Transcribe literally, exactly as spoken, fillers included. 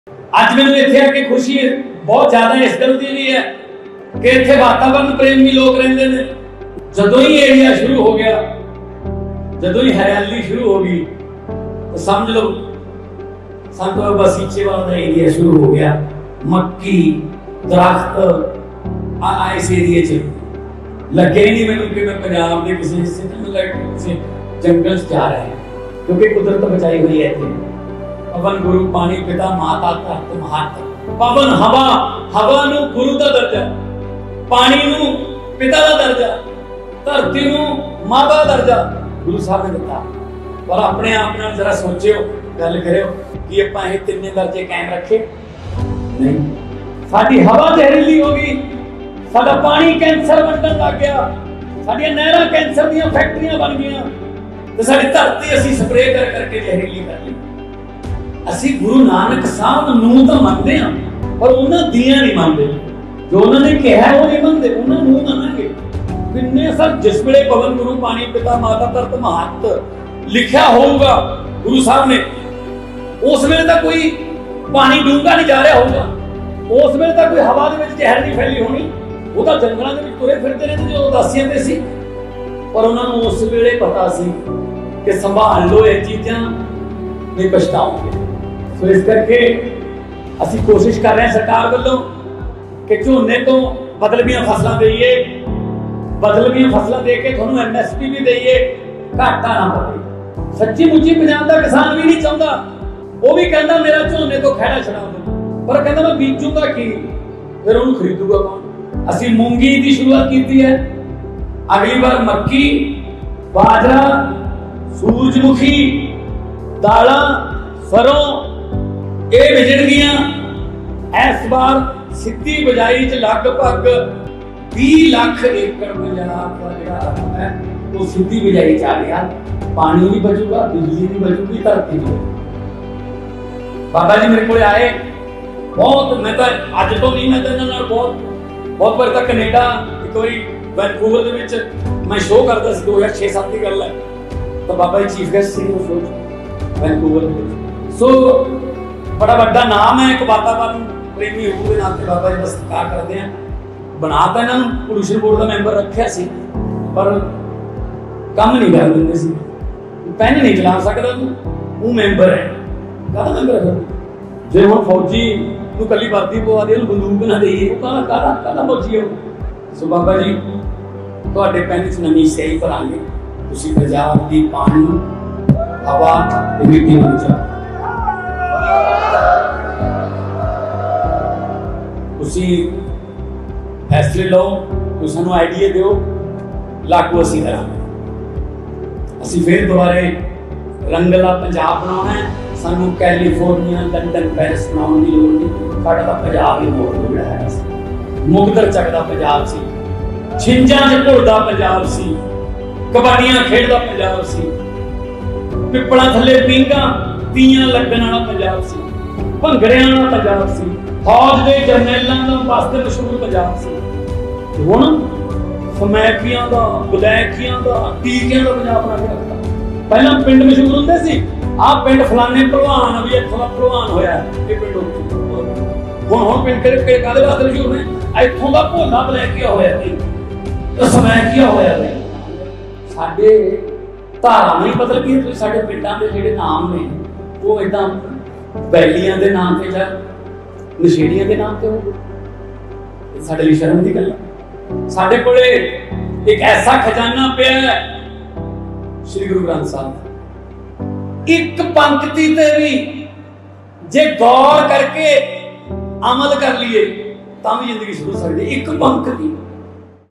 ਅੱਜ ਮੈਨੂੰ ਇੱਥੇ ਆ ਕੇ ਖੁਸ਼ੀ ਬਹੁਤ ਜ਼ਿਆਦਾ ਇਸ ਗੱਲ ਦੀ ਵੀ ਹੈ ਕਿ ਇੱਥੇ ਵਾਤਾਵਰਨ ਪ੍ਰੇਮੀ ਲੋਕ ਰਹਿੰਦੇ ਨੇ। ਜਦੋਂ ਹੀ ਏਰੀਆ ਸ਼ੁਰੂ ਹੋ ਗਿਆ, ਜਦੋਂ ਹੀ ਹਰਿਆਲੀ ਸ਼ੁਰੂ ਹੋ ਗਈ ਤਾਂ ਸਮਝ ਲਓ ਸੰਤ ਬਾਬਾ ਸੀਚੇਵਾਲ ਦਾ ਏਰੀਆ ਸ਼ੁਰੂ ਹੋ ਗਿਆ। ਮੱਕੀ ਦਰਖਤ ਆ ਇਸ ਏਰੀਏ 'ਚ ਲੱਗੇ ਨਹੀਂ ਮੈਨੂੰ ਕਿ ਮੈਂ ਪੰਜਾਬ ਦੇ ਕਿਸੇ ਹਿੱਸੇ 'ਚ ਮਤਲਬ ਕਿਸੇ जंगल से जा रहे हैं, क्योंकि कुदरत बचाई हुई है। पवन गुरु पानी पिता माता धरत महात। पवन हवा, हवा नू गुरु दा दर्जा, पानी नू पिता दा दर्जा, धरती नू मां दा दर्जा गुरु साहब ने दिता। पर अपने आप नाल जरा सोचियो, गल करियो कि आपां ये तिन्ने दर्जे कायम रखे नहीं। साडी हवा जहरीली हो गई, साडा पानी कैंसर बनन लग गया, साडियां नहरां कैंसर दीयां फैक्ट्रियां बन गईयां, तो सारी धरती असी स्प्रे कर करके जहरीली कर ली। असी गुरु नानक साहब नूं तो मनते हैं पर उन्हां दियां नहीं मनते, जो उन्होंने कहा है वो नहीं मनते, उन्हां नूं मनणगे। किन्ने सर जिस वेले पवन गुरु पानी पिता माता धरत महत लिखा होगा गुरु साहब ने, उस वेले तो कोई पानी डूंगा नहीं जा रहा होगा, उस वेले तो कोई हवा दे विच जहर नहीं फैली होनी, वो तो जंगलों के तुरे फिरते रहते जो उदासियां ते सी। पर उन्होंने उस वेले पता सी कि संभाल लो ये चीज़ां नहीं पछताओगे। सो इस करके असी कोशिश कर रहे हैं सरकार वालों कि झोने तो बदलवियां फसलां देइए, बदलवियां फसलां दे के तुहानूं एम एस पी भी देइए, घाटा ना पवे। सच्ची मुच्ची पंजाब दा किसान भी नहीं चाहुंदा, वो भी कहंदा मेरा झोने तो खैड़ा छड़ा दो, पर कहंदा मैं बीजूंगा की, फिर उन्होंने खरीदूगा कौन। असी मूंगी की शुरुआत की है, अगली बार मक्की, बाजरा, सूरजमुखी, दाला, सरों ये विजणगियां। इस बार सीधी बिजाई च लगभग बीस लाख एकड़ पंजाब का जिहड़ा है वो सीधी बिजाई च आ गया। पानी भी बचूगा, बिजली भी बचूगी, धरती भी। बाबा जी मेरे को आए बहुत, मैं तो अज तो नहीं, मैं तो इन्हां नाल बहुत बहुत बार तक कनेडा एक बारी वैनकूवर दे विच मैं शो करता सी, दो हज़ार छे सत्त की गल है। तो बाबा जी चीफ गेस्ट सी उस शो वैनकूवर दे विच। सो बड़ा बड़ा नाम है, एक वातावरण प्रेमी होने के नाते बाबा जी का सत्कार करते हैं। बनाता इन्हों पोल्यूशन बोर्ड का मैंबर रखा सी, पर काम नहीं कर देंगे सी, पेन नहीं चला सकता तू, वो मैंबर है कहता मैंबर है। जे हुण फौजी तू कली वर्दी पवा दे, बंदूक ना देइए, वो कहना कहना कहना फौजी हो। सो बाबा जी तुहाडे पिंड च नवीं सही भरांगे, तुसीं पंजाब दी पानी हवा ते मिट्टी नूं बचाओ। तुसीं फैसले लो, तुसीं सानूं आइडिया दिओ, लागू असीं करांगे। असीं फिर दोबारे रंगला पंजाब बनाउणा है। सानूं कैलीफोर्निया, लंडन, पेरिस बनाउण दी लोड़ नहीं। साडा तां पंजाब ही मोड़ जिहड़ा है मुगदर चकदा पंजाब सी, छिंजां च घुलदा पंजाब सी, कबड्डियां खेडदा पंजाब सी, पिपड़ा थल्ले पींघां तीयां लगण वाला पंजाब सी, भंगड़ियां वाला पंजाब सी, फौज दे जरनैलां दा वास्ते मशहूर पंजाब सी। हुण समैकियां दा, बलैकियां दा, टीकियां दा पंजाब बना के रखदा। पहलां पिंड मशहूर हुंदे सी, आ पिंड फलाने भलवान भी इत्थों दा भलवान होया, ये पिंड हुण हुण पिंड के काहदे वास्ते मशहूर ने, इत्थों दा भोला बलैकिया होया सी, तो समैकिया होया सी। साडे धारा नहीं बदल गई, तो साडे पिंडां दे जिहड़े नाम ने वो इदां बैलियां दे नाम ते जां नशेड़ियां दे नाम ते हो। साडे लई शर्म दी गल है। साडे कोले एक ऐसा खजाना पिया है श्री गुरु ग्रंथ साहब, एक पंक्ति ते भी जे गौर करके अमल कर लिए तां भी जिंदगी शुरू हो सकदी। एक पंक्ति